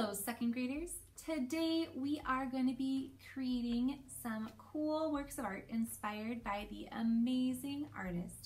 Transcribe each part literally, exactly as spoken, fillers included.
Hello, second graders. Today we are going to be creating some cool works of art inspired by the amazing artist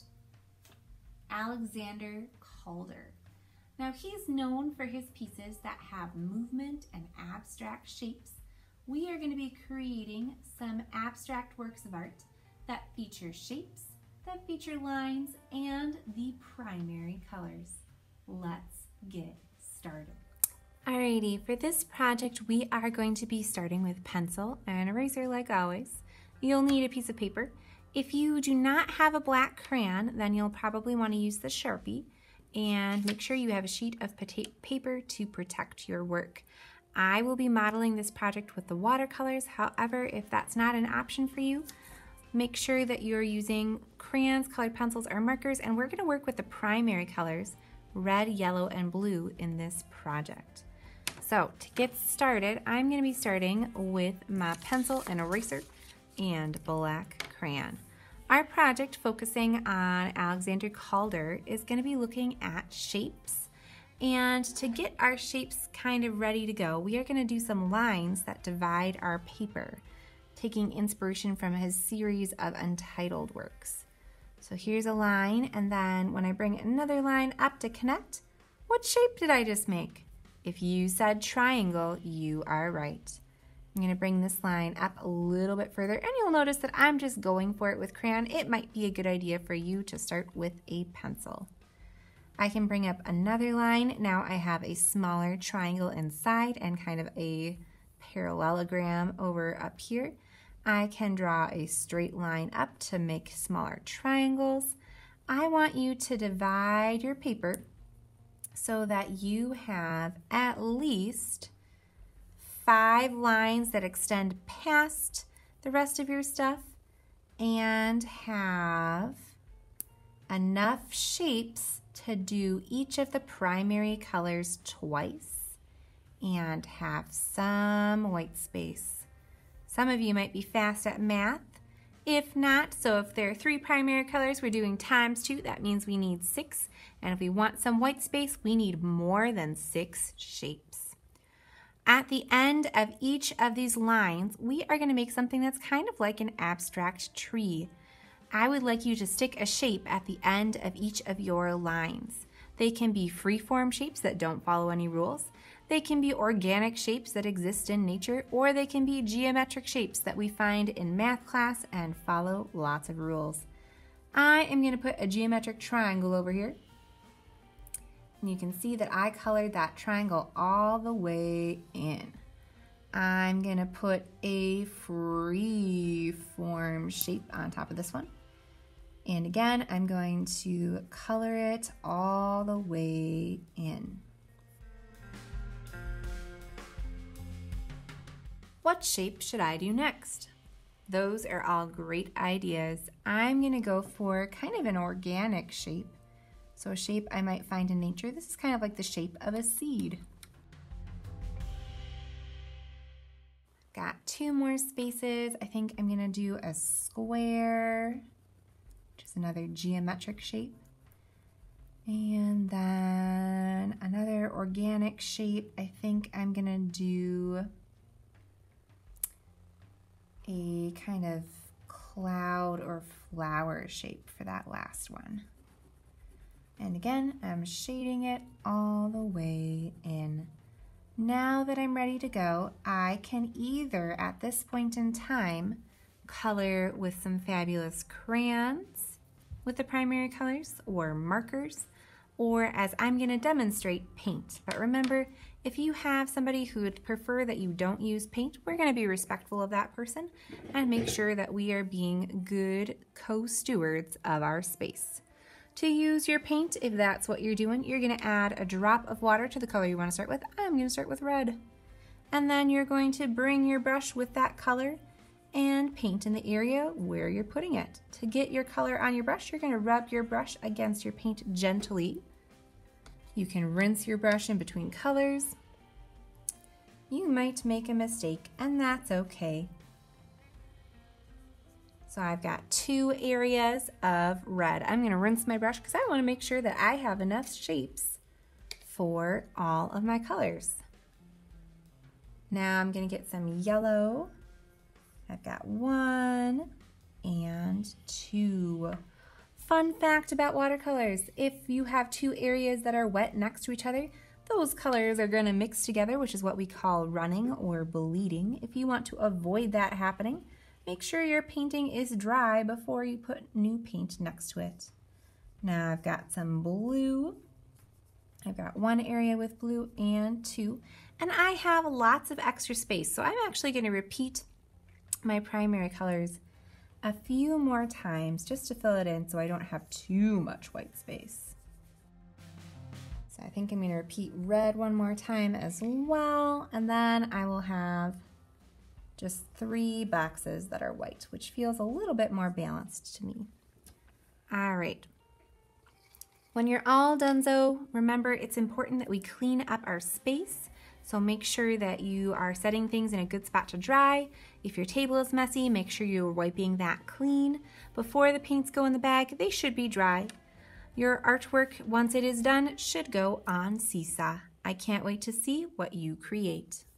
Alexander Calder. Now he's known for his pieces that have movement and abstract shapes. We are going to be creating some abstract works of art that feature shapes, that feature lines, and the primary colors. Let's get started. Alrighty, for this project we are going to be starting with pencil and eraser like always. You'll need a piece of paper. If you do not have a black crayon, then you'll probably want to use the Sharpie, and make sure you have a sheet of paper to protect your work. I will be modeling this project with the watercolors. However, if that's not an option for you, make sure that you're using crayons, colored pencils, or markers, and we're going to work with the primary colors, red, yellow, and blue in this project. So to get started, I'm going to be starting with my pencil and eraser and black crayon. Our project focusing on Alexander Calder is going to be looking at shapes. And to get our shapes kind of ready to go, we are going to do some lines that divide our paper, taking inspiration from his series of untitled works. So here's a line, and then when I bring another line up to connect, what shape did I just make? If you said triangle, you are right. I'm going to bring this line up a little bit further, and you'll notice that I'm just going for it with crayon. It might be a good idea for you to start with a pencil. I can bring up another line. Now I have a smaller triangle inside and kind of a parallelogram over up here. I can draw a straight line up to make smaller triangles. I want you to divide your paper so that you have at least five lines that extend past the rest of your stuff and have enough shapes to do each of the primary colors twice and have some white space. Some of you might be fast at math. If not, so if there are three primary colors, we're doing times two. That means we need six. And if we want some white space, we need more than six shapes. At the end of each of these lines, we are going to make something that's kind of like an abstract tree. I would like you to stick a shape at the end of each of your lines. They can be free-form shapes that don't follow any rules. They can be organic shapes that exist in nature, or they can be geometric shapes that we find in math class and follow lots of rules. I am going to put a geometric triangle over here. And you can see that I colored that triangle all the way in. I'm going to put a free form shape on top of this one. And again, I'm going to color it all the way in. What shape should I do next? Those are all great ideas. I'm going to go for kind of an organic shape. So a shape I might find in nature. This is kind of like the shape of a seed. Got two more spaces. I think I'm going to do a square, which is another geometric shape. And then another organic shape. I think I'm going to do a kind of cloud or flower shape for that last one. And again, I'm shading it all the way in. Now that I'm ready to go, I can either at this point in time color with some fabulous crayons with the primary colors or markers, or as I'm going to demonstrate, paint. But remember, if you have somebody who would prefer that you don't use paint, we're going to be respectful of that person and make sure that we are being good co-stewards of our space. To use your paint, if that's what you're doing, you're going to add a drop of water to the color you want to start with. I'm going to start with red. And then you're going to bring your brush with that color and paint in the area where you're putting it. To get your color on your brush, you're going to rub your brush against your paint gently. You can rinse your brush in between colors. You might make a mistake, and that's okay. So I've got two areas of red. I'm going to rinse my brush because I want to make sure that I have enough shapes for all of my colors. Now I'm gonna get some yellow. I've got one and two. Fun fact about watercolors, if you have two areas that are wet next to each other, those colors are gonna mix together, which is what we call running or bleeding. If you want to avoid that happening, make sure your painting is dry before you put new paint next to it. Now I've got some blue. I've got one area with blue and two, and I have lots of extra space, so I'm actually gonna repeat my primary colors a few more times just to fill it in so I don't have too much white space. So I think I'm going to repeat red one more time as well, and then I will have just three boxes that are white, which feels a little bit more balanced to me. All right. When you're all done, though, remember it's important that we clean up our space. So make sure that you are setting things in a good spot to dry. If your table is messy, make sure you're wiping that clean. Before the paints go in the bag, they should be dry. Your artwork, once it is done, should go on Seesaw. I can't wait to see what you create.